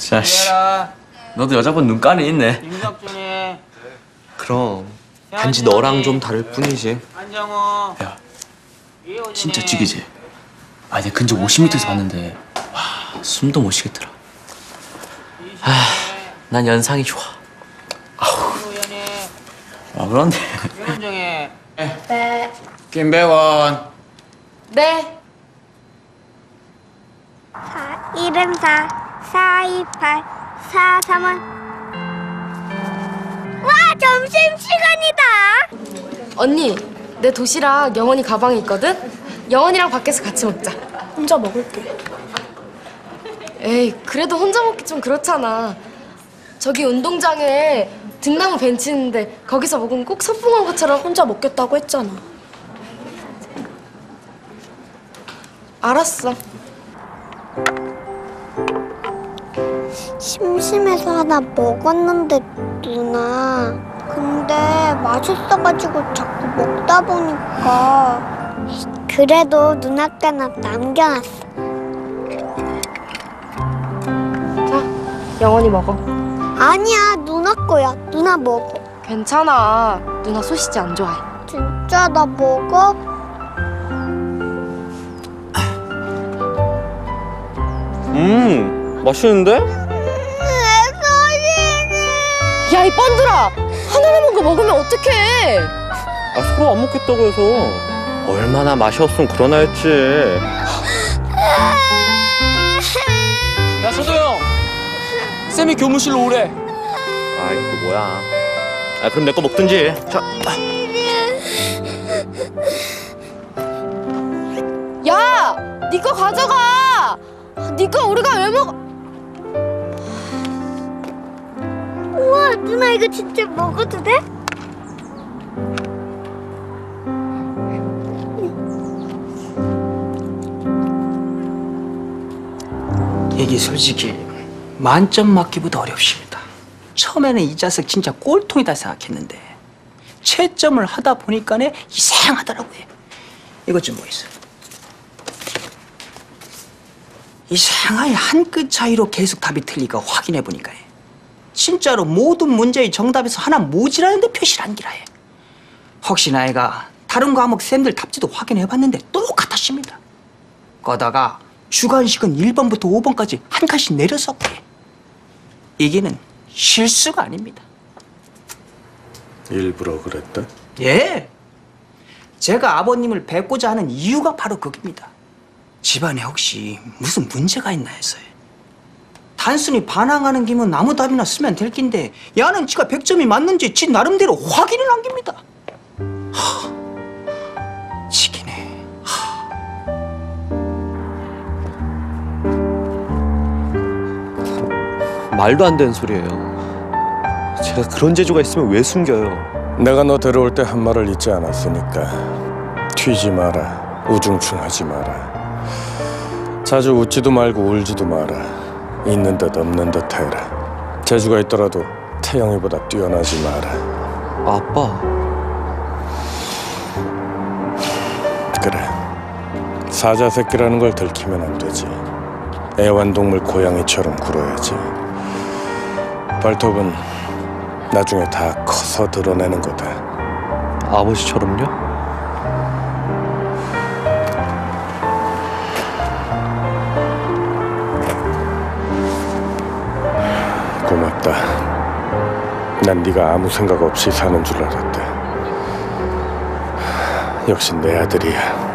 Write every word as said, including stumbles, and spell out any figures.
자씨, 너도 여자분 눈깔이 있네. 김석준이. 그럼 단지 너랑 좀 다를 뿐이지. 안정호. 야, 진짜 찌개지? 아, 내가 근처 오십 미터에서 봤는데 와, 숨도 못 쉬겠더라. 아, 난 연상이 좋아. 아우. 아, 그런데. 윤정희. 네. 김배원. 네. 사, 일은 사, 사이팔, 사삼은. 와, 점심시간이다! 언니, 내 도시락 영원이 가방에 있거든? 영원이랑 밖에서 같이 먹자. 혼자 먹을게. 에이, 그래도 혼자 먹기 좀 그렇잖아. 저기 운동장에 등나무 벤치 있는데 거기서 먹으면 꼭 소풍 것처럼. 혼자 먹겠다고 했잖아. 알았어. 심심해서 하나 먹었는데, 누나. 근데 맛있어가지고 자꾸 먹다 보니까. 그래도 누나 거나 남겨놨어. 자, 영원이 먹어. 아니야, 누나 거야. 누나 먹어. 괜찮아. 누나 소시지 안 좋아해. 진짜 나 먹어? 음, 맛있는데? 야, 이 뻔들아! 하나 남은 거 먹으면 어떡해! 아, 서로 안 먹겠다고 해서. 얼마나 맛이 없으면 그러나 했지. 야, 서도영! 쌤이 교무실로 오래. 아이, 또 뭐야. 아, 그럼 내 거 먹든지. 자. 야! 네 거 가져가! 네 거 우리가 왜 먹어? 우와, 누나 이거 진짜 먹어도 돼? 이게 솔직히 만점 맞기보다 어렵습니다. 처음에는 이 자식 진짜 꼴통이다 생각했는데 채점을 하다 보니까는 이상하더라고요. 이것 좀 보이세요. 이상하게 한 끗 차이로 계속 답이 틀리가 확인해 보니까요. 진짜로 모든 문제의 정답에서 하나 모자라는데 표시를 안 기라해. 혹시나 애가 다른 과목 쌤들 답지도 확인해 봤는데 똑같았습니다. 거다가 주관식은 일 번부터 오 번까지 한 칸씩 내려섰게. 이게는 실수가 아닙니다. 일부러 그랬다? 예. 제가 아버님을 뵙고자 하는 이유가 바로 그겁니다. 집안에 혹시 무슨 문제가 있나 해서요. 단순히 반항하는 김은 아무 답이나 쓰면 될 낀데 야는 지가 백 점이 맞는지 지 나름대로 확인을 남깁니다. 하, 치기네. 말도 안 되는 소리예요. 제가 그런 재주가 있으면 왜 숨겨요? 내가 너 데려올 때 한 말을 잊지 않았으니까 튀지 마라, 우중충하지 마라. 자주 웃지도 말고 울지도 마라. 있는 듯 없는 듯 해라. 재주가 있더라도 태영이보다 뛰어나지 마라. 아빠. 그래, 사자 새끼라는 걸 들키면 안 되지. 애완동물 고양이처럼 굴어야지. 발톱은 나중에 다 커서 드러내는 거다. 아버지처럼요? 고맙다. 난 네가 아무 생각 없이 사는 줄 알았다. 역시 내 아들이야.